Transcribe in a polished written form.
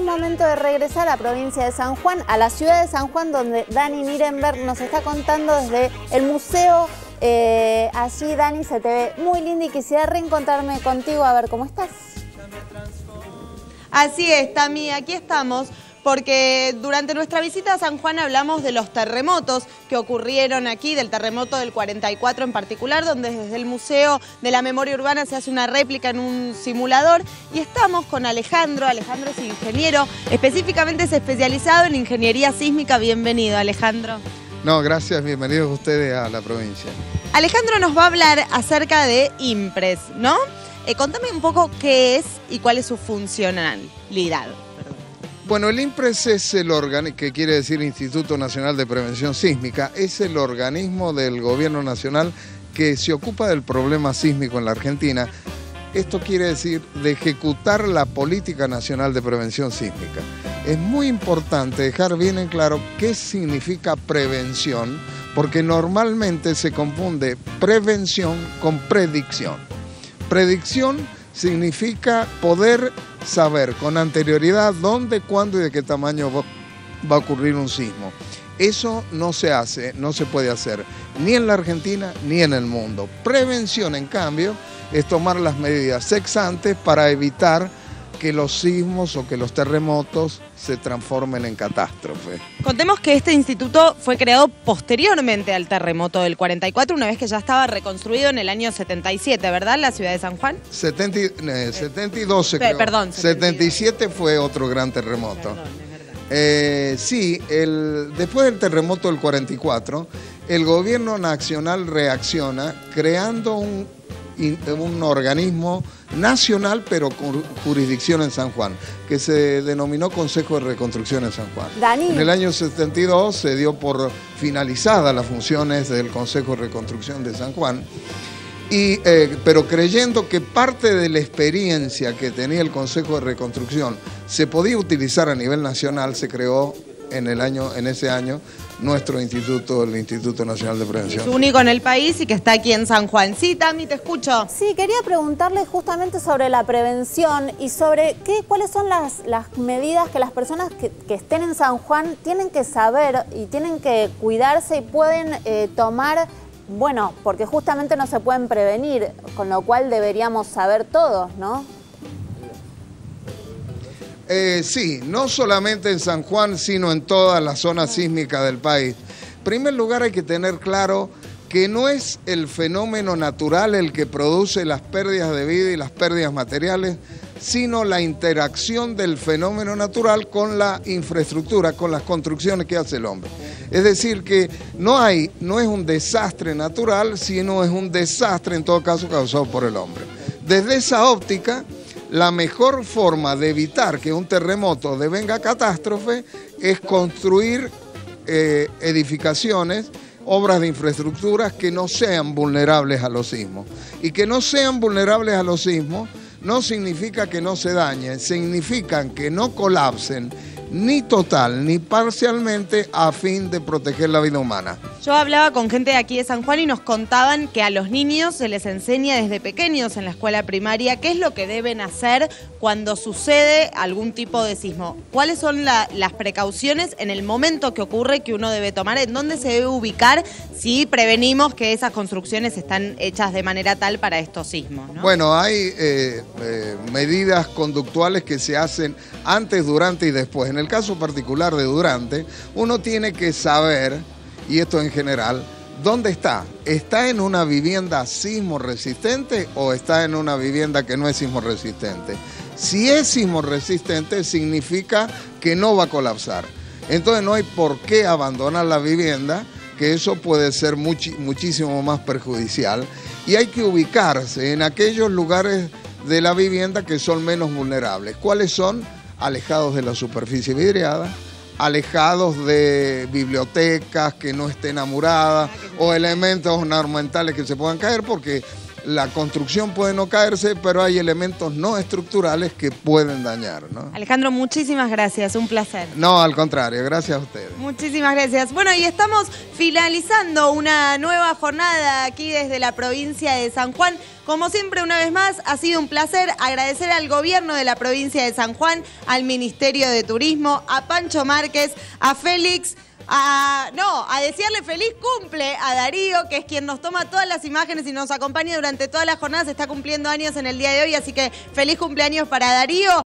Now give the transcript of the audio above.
momento de regresar a la provincia de San Juan, a la ciudad de San Juan, donde Dani Nirenberg nos está contando desde el museo. Allí, Dani, se te ve muy linda y quisiera reencontrarme contigo a ver cómo estás. Así es, Tami, aquí estamos porque durante nuestra visita a San Juan hablamos de los terremotos que ocurrieron aquí, del terremoto del 44 en particular, donde desde el Museo de la Memoria Urbana se hace una réplica en un simulador, y estamos con Alejandro. Alejandro es ingeniero, específicamente es especializado en ingeniería sísmica. Bienvenido, Alejandro. No, gracias, bienvenidos ustedes a la provincia. Alejandro nos va a hablar acerca de INPRES, ¿no? Contame un poco qué es y cuál es su funcionalidad. Bueno, el INPRES es el órgano, que quiere decir Instituto Nacional de Prevención Sísmica, es el organismo del gobierno nacional que se ocupa del problema sísmico en la Argentina. Esto quiere decir de ejecutar la Política Nacional de Prevención Sísmica. Es muy importante dejar bien en claro qué significa prevención, porque normalmente se confunde prevención con predicción. Predicción significa poder saber con anterioridad dónde, cuándo y de qué tamaño va a ocurrir un sismo. Eso no se hace, no se puede hacer ni en la Argentina ni en el mundo. Prevención, en cambio, es tomar las medidas ex ante para evitar que los sismos o que los terremotos se transformen en catástrofe. Contemos que este instituto fue creado posteriormente al terremoto del 44, una vez que ya estaba reconstruido en el año 77, ¿verdad? La ciudad de San Juan. 72 se creó. Perdón. 77 fue otro gran terremoto. Perdón, sí, después del terremoto del 44, el gobierno nacional reacciona creando un organismo nacional, pero con jurisdicción en San Juan, que se denominó Consejo de Reconstrucción en San Juan. Dani. En el año 72 se dio por finalizadas las funciones del Consejo de Reconstrucción de San Juan, pero creyendo que parte de la experiencia que tenía el Consejo de Reconstrucción se podía utilizar a nivel nacional, se creó en ese año nuestro instituto, el Instituto Nacional de Prevención. Es único en el país y que está aquí en San Juan. Sí, Tami, te escucho. Sí, quería preguntarle justamente sobre la prevención y sobre cuáles son las medidas que las personas que estén en San Juan tienen que saber y tienen que cuidarse y pueden tomar, bueno, porque justamente no se pueden prevenir, con lo cual deberíamos saber todos, ¿no? Sí, no solamente en San Juan, sino en todas las zonas sísmicas del país. En primer lugar, hay que tener claro que no es el fenómeno natural el que produce las pérdidas de vida y las pérdidas materiales, sino la interacción del fenómeno natural con la infraestructura, con las construcciones que hace el hombre. Es decir, que no es un desastre natural, sino es un desastre en todo caso causado por el hombre. Desde esa óptica, la mejor forma de evitar que un terremoto devenga catástrofe es construir edificaciones, obras de infraestructuras que no sean vulnerables a los sismos. Y que no sean vulnerables a los sismos no significa que no se dañen, significan que no colapsen ni total ni parcialmente a fin de proteger la vida humana. Yo hablaba con gente de aquí de San Juan y nos contaban que a los niños se les enseña desde pequeños en la escuela primaria qué es lo que deben hacer cuando sucede algún tipo de sismo. ¿Cuáles son las precauciones en el momento que ocurre que uno debe tomar? ¿En dónde se debe ubicar si prevenimos que esas construcciones están hechas de manera tal para estos sismos, ¿no? Bueno, hay medidas conductuales que se hacen antes, durante y después. En el caso particular de durante, uno tiene que saber, y esto en general, ¿dónde está? ¿Está en una vivienda sismo resistente o está en una vivienda que no es sismo resistente? Si es sismo resistente, significa que no va a colapsar. Entonces no hay por qué abandonar la vivienda, que eso puede ser muchísimo más perjudicial. Y hay que ubicarse en aquellos lugares de la vivienda que son menos vulnerables. ¿Cuáles son? Alejados de la superficie vidriada, alejados de bibliotecas que no estén amuradas o elementos ornamentales que se puedan caer, porque la construcción puede no caerse, pero hay elementos no estructurales que pueden dañar, ¿no? Alejandro, muchísimas gracias, un placer. No, al contrario, gracias a ustedes. Muchísimas gracias. Bueno, y estamos finalizando una nueva jornada aquí desde la provincia de San Juan. Como siempre, una vez más, ha sido un placer agradecer al gobierno de la provincia de San Juan, al Ministerio de Turismo, a Pancho Márquez, a Félix, a desearle feliz cumple a Darío, que es quien nos toma todas las imágenes y nos acompaña durante todas las jornadas. Está cumpliendo años en el día de hoy, así que feliz cumpleaños para Darío.